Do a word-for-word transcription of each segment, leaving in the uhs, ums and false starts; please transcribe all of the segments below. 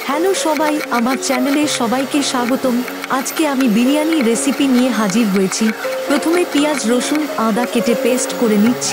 Hello সবাই, আমার চ্যানেলে সবাইকে স্বাগতম। আজকে আমি বিরিয়ানি রেসিপি নিয়ে হাজির হয়েছি। প্রথমে পেঁয়াজ, রসুন, আদা কেটে পেস্ট করে নিচ্ছি।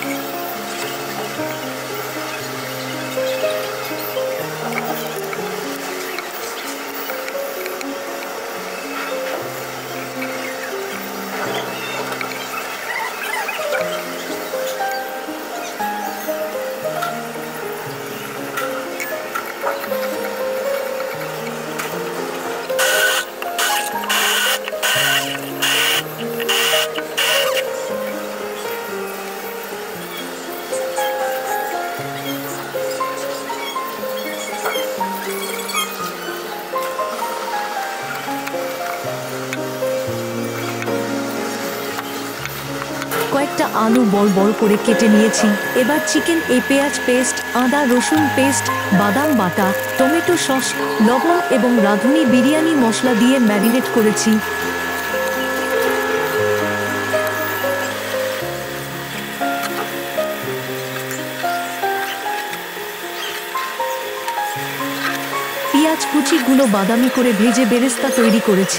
কয়েকটা আলু বড় বড় করে কেটে নিয়েছি। এবার চিকেন, এ পেঁয়াজ পেস্ট, আদা রসুন পেস্ট, বাদাম বাটা, টমেটো সস, লবণ এবং রাঁধুনি বিরিয়ানি মশলা দিয়ে ম্যারিনেট করেছি। পেঁয়াজ কুচিগুলো বাদামি করে ভেজে বেরেস্তা তৈরি করেছি।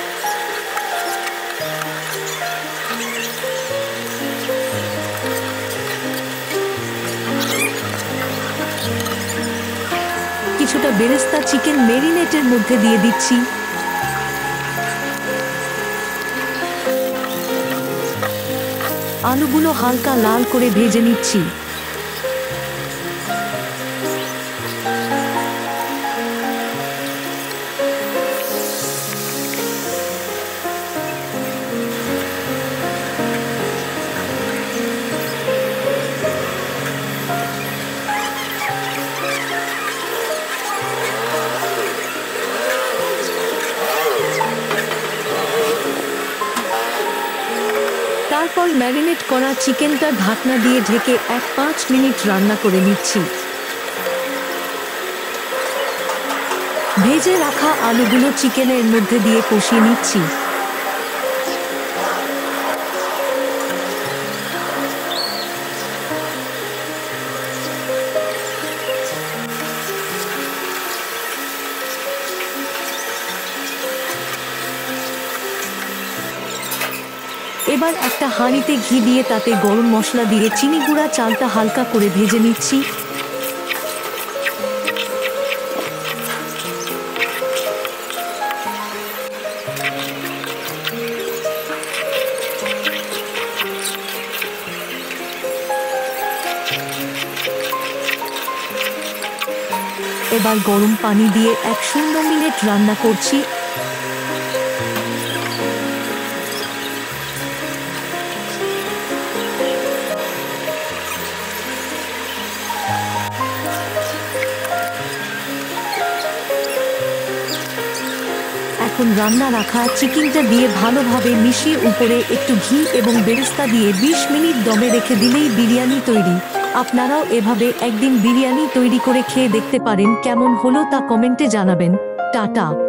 কিছুটা বেরেস্তা চিকেন ম্যারিনেটের মধ্যে দিয়ে দিচ্ছি। আলুগুলো হালকা লাল করে ভেজে নিচ্ছি। তারপর ম্যারিনেট করা চিকেনটা ঢাকনা দিয়ে ঢেকে এক পাঁচ মিনিট রান্না করে নিচ্ছি। ভেজে রাখা আলুগুলো চিকেনের মধ্যে দিয়ে কষিয়ে নিচ্ছি। এবার একটা হাঁড়িতে ঘি দিয়ে তাতে গরম মশলা দিয়ে চিনি গুঁড়া চালটা হালকা করে ভেজে নিচ্ছি। এবার গরম পানি দিয়ে এক শূন্য মিনিট রান্না করছি। এখন রান্না রাখা চিকেনটা দিয়ে ভালোভাবে মিশিয়ে উপরে একটু ঘি এবং বেরেস্তা দিয়ে বিশ মিনিট দমে রেখে দিলেই বিরিয়ানি তৈরি। আপনারাও এভাবে একদিন বিরিয়ানি তৈরি করে খেয়ে দেখতে পারেন। কেমন হলো তা কমেন্টে জানাবেন। টাটা।